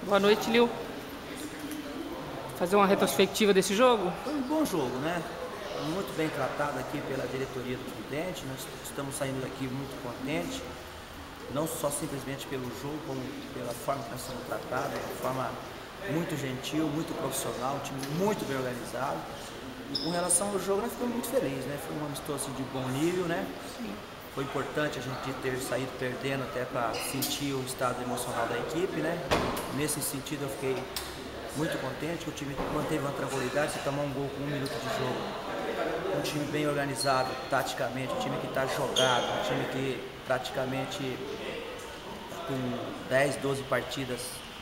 Boa noite, Lil. Fazer uma retrospectiva desse jogo? Foi um bom jogo, né? Muito bem tratado aqui pela diretoria do Fluminense. Nós estamos saindo daqui muito contentes, não só simplesmente pelo jogo, como pela forma que nós somos tratados, de forma muito gentil, muito profissional, um time muito bem organizado. E com relação ao jogo, nós ficamos muito felizes, né? Foi um amistoso de bom nível, né? Sim. Foi importante a gente ter saído perdendo até para sentir o estado emocional da equipe, né? Nesse sentido eu fiquei muito contente que o time manteve uma tranquilidade, se tomar um gol com 1 minuto de jogo. Um time bem organizado taticamente, um time que está jogado, um time que praticamente com 10, 12 partidas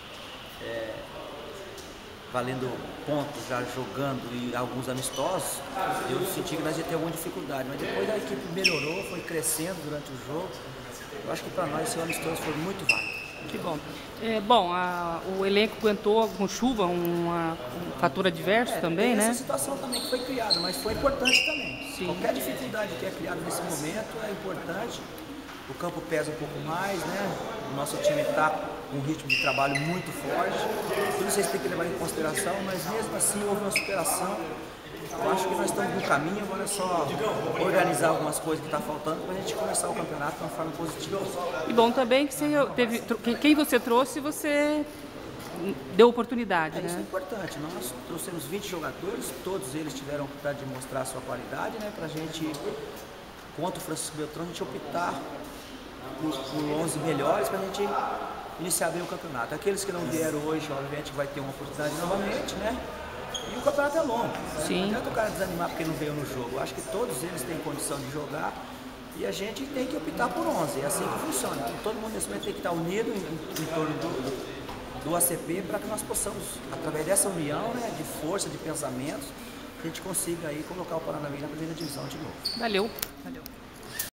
valendo pontos, já jogando e alguns amistosos, eu senti que nós ia ter alguma dificuldade, mas depois a equipe melhorou, foi crescendo durante o jogo. Eu acho que para nós esse amistoso foi muito válido. Que bom. O elenco aguentou com chuva, um fator adverso também, né? Essa situação também que foi criada, mas foi importante também. Sim. Qualquer dificuldade que é criada nesse momento é importante. O campo pesa um pouco mais, né? O nosso time está com um ritmo de trabalho muito forte. Tudo isso tem que levar em consideração, mas mesmo assim houve uma superação. Eu acho que nós estamos no caminho, agora é só organizar algumas coisas que estão faltando para a gente começar o campeonato de uma forma positiva. E bom também que quem você trouxe, você deu oportunidade, né? Isso é importante. Nós trouxemos 20 jogadores, todos eles tiveram a oportunidade de mostrar a sua qualidade, né? Para a gente, contra o Francisco Beltrão, a gente optar por 11 melhores para a gente iniciar bem o campeonato. Aqueles que não vieram hoje, obviamente, vai ter uma oportunidade novamente, né? E o campeonato é longo. Sim. Não adianta o cara desanimar porque não veio no jogo. Eu acho que todos eles têm condição de jogar e a gente tem que optar por 11. É assim que funciona. Então, todo mundo nesse momento tem que estar unido em torno do ACP para que nós possamos, através dessa união, né, de força, de pensamentos, a gente consiga aí colocar o Paranaense na primeira divisão de novo. Valeu. Valeu.